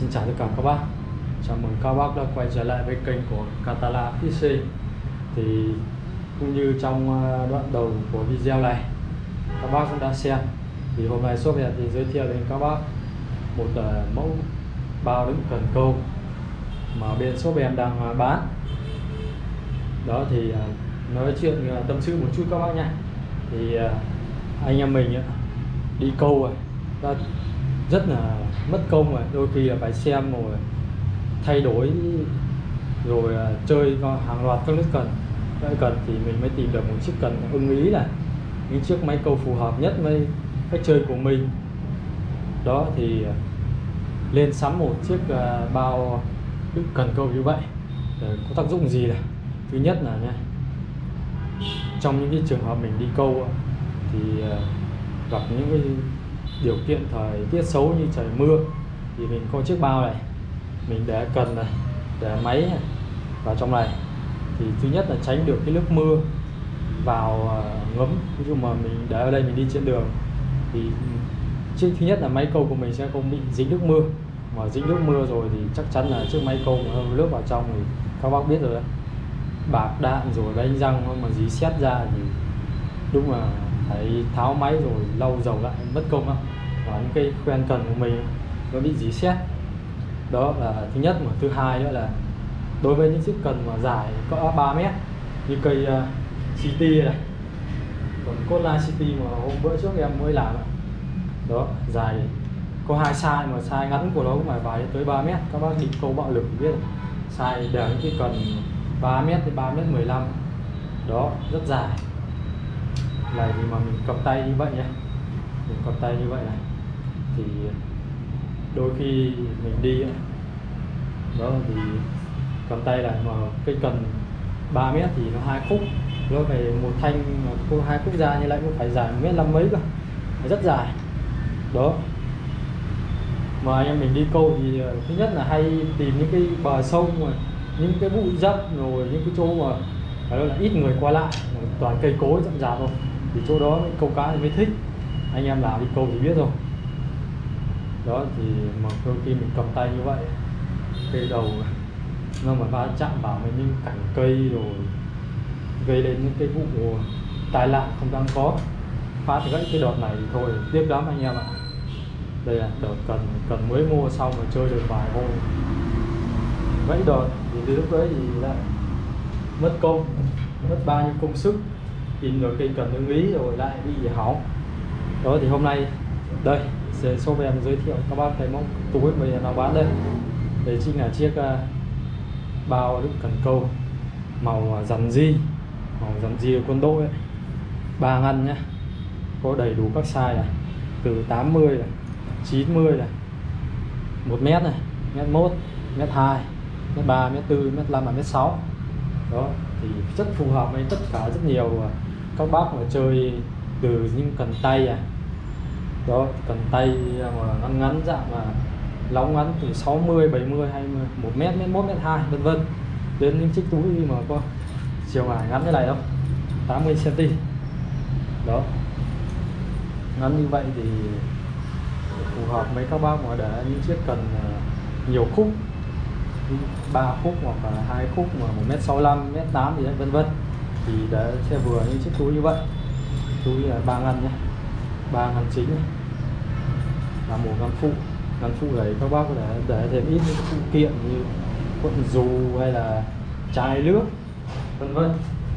Xin chào tất cả các bác. Chào mừng các bác đã quay trở lại với kênh của Catala PC. Thì cũng như trong đoạn đầu của video này các bác cũng đã xem, thì hôm nay shop thì giới thiệu đến các bác một mẫu bao đựng cần câu mà bên shop em đang bán. Đó thì nói chuyện tâm sự một chút các bác nha. Thì anh em mình đi câu rồi rất là mất công, rồi đôi khi là phải xem rồi thay đổi rồi chơi hàng loạt các nước cần. Vậy cần thì mình mới tìm được một chiếc cần ưng ý, là những chiếc máy câu phù hợp nhất với cách chơi của mình. Đó thì lên sắm một chiếc bao đựng cần câu như vậy có tác dụng gì là thứ nhất là nha, trong những cái trường hợp mình đi câu thì gặp những cái điều kiện thời tiết xấu như trời mưa, thì mình có chiếc bao này, mình để cần này, để máy này vào trong này, thì thứ nhất là tránh được cái nước mưa vào ngấm. Ví dụ mà mình để ở đây mình đi trên đường thì thứ nhất là máy câu của mình sẽ không bị dính nước mưa, mà dính nước mưa rồi thì chắc chắn là chiếc máy câu mà nước vào trong thì các bác biết rồi đấy, bạc đạn rồi đánh răng mà dí xét ra thì đúng là phải tháo máy rồi lau dầu lại mất công lắm, và những cái khoen cần của mình nó bị dí xét. Đó là thứ nhất. Mà thứ hai nữa là đối với những chiếc cần mà dài có 3 mét như cây City này, còn Cotla City mà hôm bữa trước em mới làm đó, dài có hai size, mà size ngắn của nó cũng phải vài tới 3 mét. Các bác đi câu bạo lực biết size để những cái cần 3 mét đến 3m15 đó, rất dài này. Thì mà mình cầm tay như vậy nhé, mình cầm tay như vậy này thì đôi khi mình đi đó thì cầm tay lại mà cây cần 3 mét thì nó 2 khúc, nó phải một thanh mà 2 khúc ra như lại cũng phải dài 1m5 mấy cơ, rất dài đó. Mà anh em mình đi câu thì thứ nhất là hay tìm những cái bờ sông rồi những cái bụi dấp, rồi những cái chỗ mà đó là ít người qua lại, toàn cây cối rậm rạp thôi, thì chỗ đó câu cá thì mới thích. Anh em nào đi câu thì biết rồi đó. Thì mà đôi khi mình cầm tay như vậy, cây đầu nó mà va chạm vào với những cành cây rồi gây lên những cái vụ tai nạn không đáng có, phá thì gãy cái đợt này thì thôi tiếc lắm anh em ạ. Đây là đợt cần mới mua xong rồi chơi được vài hôm gãy đợt, thì từ lúc đấy thì lại mất công, mất bao nhiêu công sức tìm được cây cần ưng ý rồi lại bị hỏng. Đó thì hôm nay đây shop em giới thiệu các bác cái mẫu túi bây giờ nó bán đây. Đây chính là chiếc bao đựng cần câu màu rằn di của quân đội ấy. 3 ngăn nhé, có đầy đủ các size này, từ 80 này, 90 này, 1 mét này, mét 1, mét 2, mét 3, mét 4, mét 5 và mét 6. Đó thì rất phù hợp với tất cả rất nhiều các bác mà chơi từ những cần tay đó, cần tay mà ngắn dạng mà lóng ngắn từ 60, 70, 20, 1 mét, mét 1, mét 2 vân vân, đến những chiếc túi mà có chiều dài ngắn như này đâu, 80 cm đó, ngắn như vậy thì phù hợp với các bác mà để những chiếc cần nhiều khúc, 3 khúc hoặc là 2 khúc mà 1m65, 1m8 gì đấy vân vân, thì để sẽ vừa những chiếc túi như vậy. Túi là 3 ngăn nhé, 3 ngăn chính này, là một ngăn phụ này các bác có thể để thêm ít những phụ kiện như cuộn dù hay là chai nước vân vân.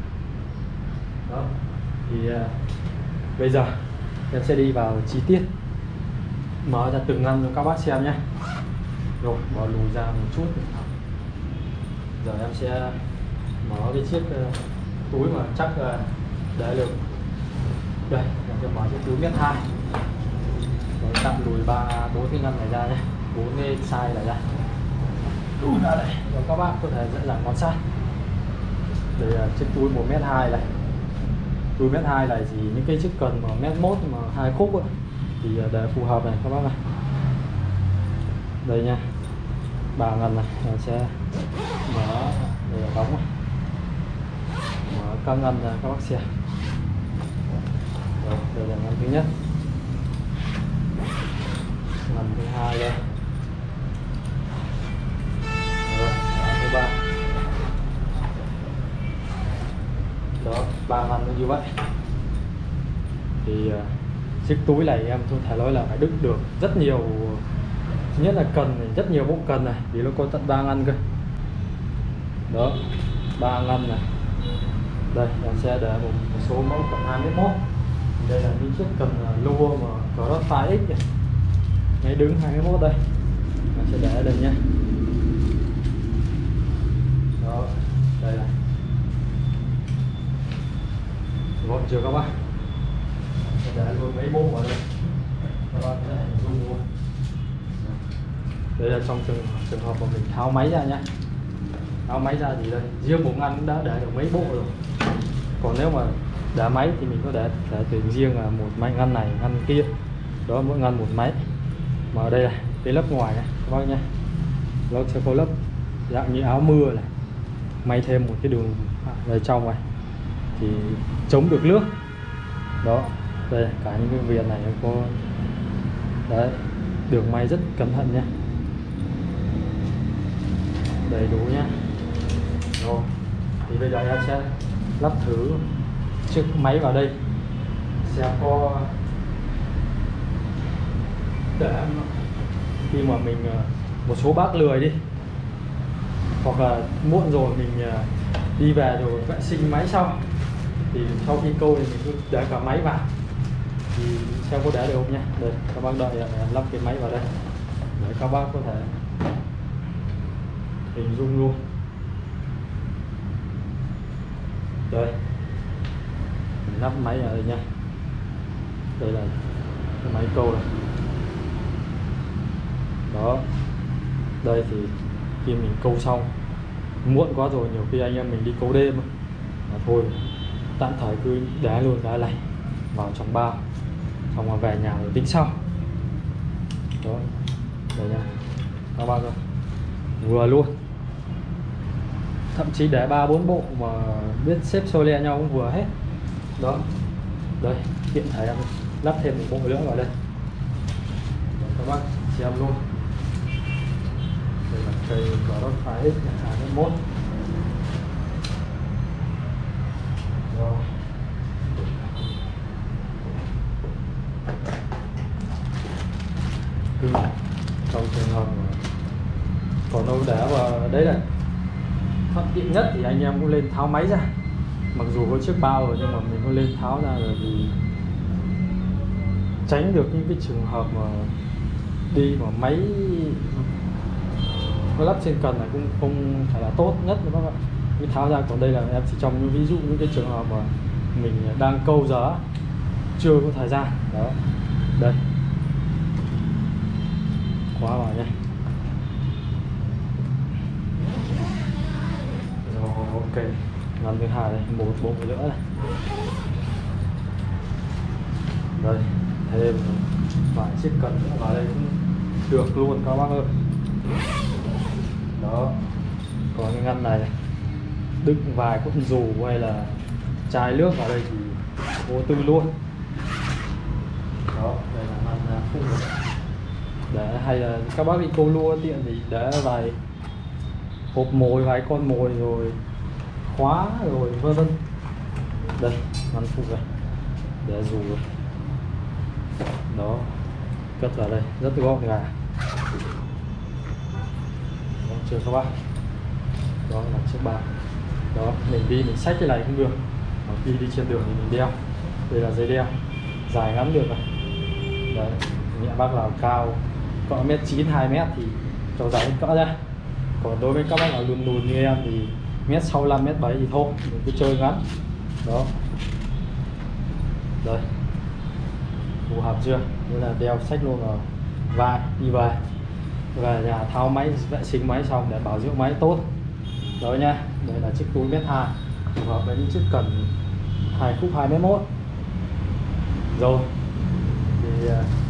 Đó thì bây giờ em sẽ đi vào chi tiết, mở ra từng ngăn cho các bác xem nhé. Rồi bỏ lùi ra một chút, giờ em sẽ mở cái chiếc túi mà chắc để được. Đây em sẽ mở chiếc túi mét 2, rồi tạm lùi 4 cái ngăn này ra nhé, 4 cái size này ra ra đây rồi các bác có thể dễ dàng quan sát. Đây là chiếc túi 1m2 này, túi 1m2 này thì những cái chiếc cần mà 1m1 mà 2 khúc ấy, thì để phù hợp này các bác này. Đây nha, 3 ngăn này mình sẽ mở để đóng này, mở các ngăn ra các bác xem. Rồi, đây là ngăn thứ nhất, ngăn thứ hai đây, như vậy. Thì chiếc túi này em có thể nói là phải đựng được rất nhiều, thứ nhất là cần này, rất nhiều bộ cần này, vì nó có tận 3 ngăn cơ. Đó, 3 ngăn này. Đây em sẽ để một số mẫu cần 21. Đây là những chiếc cần lua mà Crossfire X này, ngay đứng 21 đây. Em sẽ để đây nhé. Đó, đây này, gọn chưa các bác? Sẽ để luôn mấy bộ vào đây, các bạn sẽ hình dung luôn. Đây là trong trường hợp mà mình tháo máy ra nhé. Tháo máy ra thì đây, riêng bộ ngăn cũng đã để được mấy bộ rồi. Còn nếu mà để máy thì mình có để tuyển riêng là một máy ngăn này, ngăn kia. Đó, mỗi ngăn một máy. Mà ở đây là cái lớp ngoài này các bác nhé. Nó sẽ có lớp dạng như áo mưa này, may thêm một cái đường ở trong này thì chống được nước. Đó, đây cả những cái viền này có đấy, đường may rất cẩn thận nhé, đầy đủ nhé. Rồi thì bây giờ em sẽ lắp thử chiếc máy vào đây, sẽ có để khi mà mình một số bác lười đi, hoặc là muộn rồi mình đi về rồi vệ sinh máy xong, thì sau khi câu thì mình cứ để cả máy vào thì xem có để được không nha. Đây các bác đợi lắp cái máy vào đây để các bác có thể hình dung luôn. Đây, mình lắp máy vào đây nha. Đây là cái máy câu này. Đó, đây thì khi mình câu xong muộn quá rồi, nhiều khi anh em mình đi câu đêm mà thôi tạm thời cứ để luôn cái này vào trong bao, xong rồi về nhà rồi tính sau. Đó, đây nha các bác ơi, vừa luôn, thậm chí để 3-4 bộ mà biết xếp xô le nhau cũng vừa hết. Đó, đây hiện tại em lắp thêm một bộ nữa vào đây. Đó, các bác xem luôn. Đây là cây Crossfire X 21. Rồi. Trong trường hợp còn đâu đá vào đấy này, thuận tiện nhất thì anh em cũng lên tháo máy ra. Mặc dù có chiếc bao rồi nhưng mà mình có lên tháo ra rồi thì tránh được những cái trường hợp mà đi mà máy có lắp trên cần này cũng không phải là tốt nhất nữa các bạn. Cái tháo ra, còn đây là em chỉ trong ví dụ những cái trường hợp mà mình đang câu giờ chưa có thời gian. Đó, đây khóa vào nhé. Rồi, ok, ngăn thứ hai đây, một bộ nữa này. Đây, thêm vài chiếc cần nữa vào đây cũng được luôn các bác ơi. Đó, còn cái ngăn này đựng vài cuộn dù hay là chai nước vào đây thì vô tư luôn. Đó, đây là ngăn phụ để, hay là các bác đi câu lua tiện thì để vài hộp mồi, vài con mồi rồi khóa rồi vân vân. Đây ngăn phụ này để dù rồi. Đó, cất vào đây rất gọn gàng. Đó, chưa các bác. Đó là chiếc bao. Đó, mình đi mình xách cái này cũng được, mà khi đi trên đường thì mình đeo. Đây là dây đeo dài ngắn được này. Đấy, nhẹ bác nào cao cỡ 1m9, 2m thì cho dài cỡ ra. Còn đối với các bác nào lùn lùn như em thì 1m65, 1m7 thì thôi mình cứ chơi ngắn. Đó, đây phù hợp chưa? Đây là đeo sách luôn vào vai đi về nhà tháo máy, vệ sinh máy xong để bảo dưỡng máy tốt. Đó nha, đây là chiếc túi 1m2 phù hợp với những chiếc cần 2 khúc 2m1. Rồi thì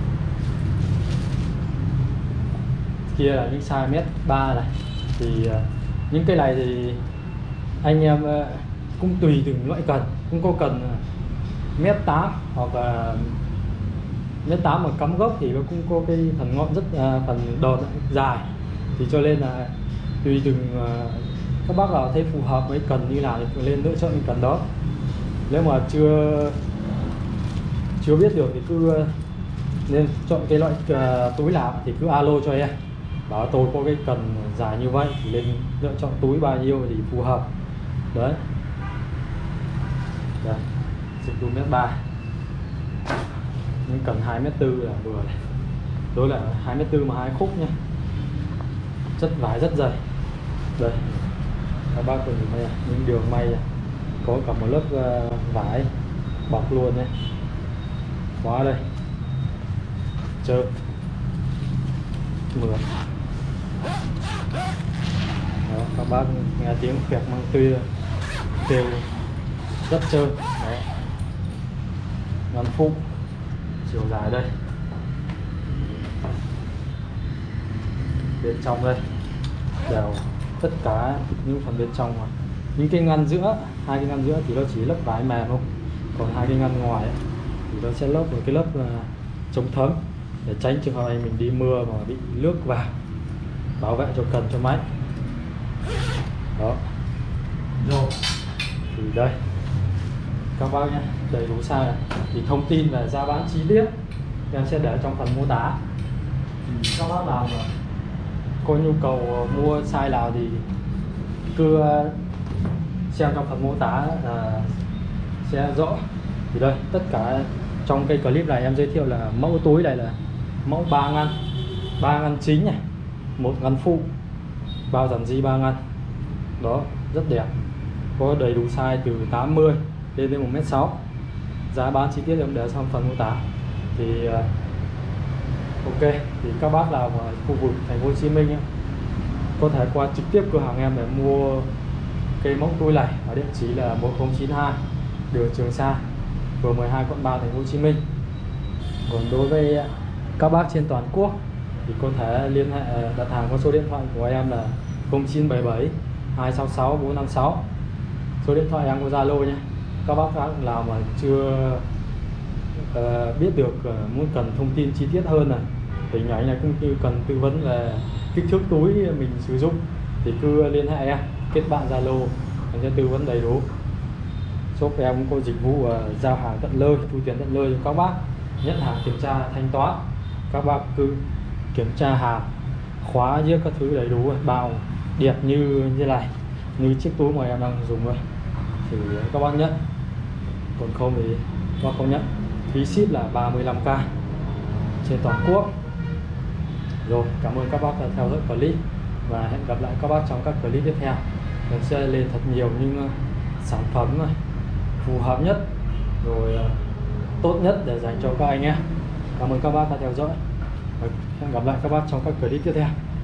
kia là những size 1m3 này. Thì những cái này thì anh em cũng tùy từng loại cần, cũng có cần 1m8 hoặc là 1m8 mà cắm gốc thì nó cũng có cái phần ngọn rất phần đòn dài, thì cho nên là tùy từng các bác nào thấy phù hợp với cần như nào thì lên lựa chọn những cần đó. Nếu mà chưa biết được thì cứ nên chọn cái loại túi nào thì cứ alo cho em, bảo tôi có cái cần dài như vậy thì lên lựa chọn túi bao nhiêu thì phù hợp. Đấy, đây dịch vụ 1m3, nhưng cần 2m4 là vừa này. Đối là 2m4 mà 2 khúc nhá, chất vải rất dày. Đây các bác có nhìn thấy những đường may này. Có cả một lớp vải bọc luôn đấy, khóa đây trơn mượt. Đó, các bác nghe tiếng kẹt măng tươi kêu rất trơn. Đó, ngắn phụ chiều dài đây, bên trong đây đều tất cả những phần bên trong mà. Những cái ngăn giữa, hai cái ngăn giữa thì nó chỉ lớp vải mềm không, còn hai cái ngăn ngoài ấy, thì nó sẽ lót một cái lớp chống thấm để tránh trường hợp mình đi mưa mà bị nước vào, bảo vệ cho cần cho máy. Đó rồi thì đây các bác nhé, đầy đủ size này. Thì thông tin về giá bán chi tiết em sẽ để trong phần mô tả. Thì các bác nào mà có nhu cầu mua size nào thì cứ xem trong phần mô tả sẽ rõ. Thì đây tất cả trong cái clip này em giới thiệu là mẫu túi này là mẫu 3 ngăn chính này, một ngăn phụ, bao dàn di 3 ngăn. Đó rất đẹp, có đầy đủ size từ 80 lên đến 1m6. Giá bán chi tiết em để trong phần mô tả. Thì ok, thì các bác nào ở khu vực thành phố Hồ Chí Minh ấy, có thể qua trực tiếp cửa hàng em để mua cái mẫu túi này ở địa chỉ là 1092 đường Trường Sa, phường 12 quận 3 thành phố Hồ Chí Minh. Còn đối với các bác trên toàn quốc thì có thể liên hệ đặt hàng qua số điện thoại của em là 0977 266 456. Số điện thoại em có Zalo nhé. Các bác nào mà chưa biết được muốn cần thông tin chi tiết hơn này, hình ảnh này cũng như cần tư vấn về kích thước túi mình sử dụng thì cứ liên hệ em, kết bạn Zalo, em sẽ tư vấn đầy đủ. Shop em cũng có dịch vụ giao hàng tận nơi, thu tiền tận nơi cho các bác, nhận hàng, kiểm tra, thanh toán. Các bác cứ kiểm tra hàng, khóa với các thứ đầy đủ, bao đẹp như này, như chiếc túi mà em đang dùng rồi thì các bác nhận. Còn không thì các bác không nhận. Phí ship là 35k trên toàn quốc. Rồi, cảm ơn các bác đã theo dõi clip và hẹn gặp lại các bác trong các clip tiếp theo. Mình sẽ lên thật nhiều những sản phẩm này phù hợp nhất rồi tốt nhất để dành cho các anh nhé. Cảm ơn các bác đã theo dõi. Hẹn gặp lại các bác trong các clip tiếp theo.